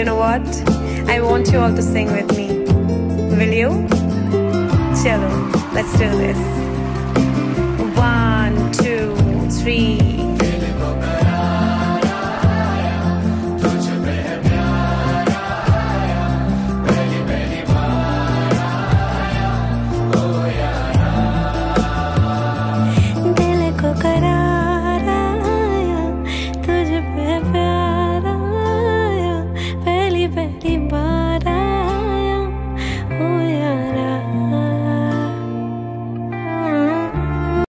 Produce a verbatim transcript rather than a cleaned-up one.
know what? I want you all to sing with me. Will you? Chalo, let's do this. One, two, three. पहली बार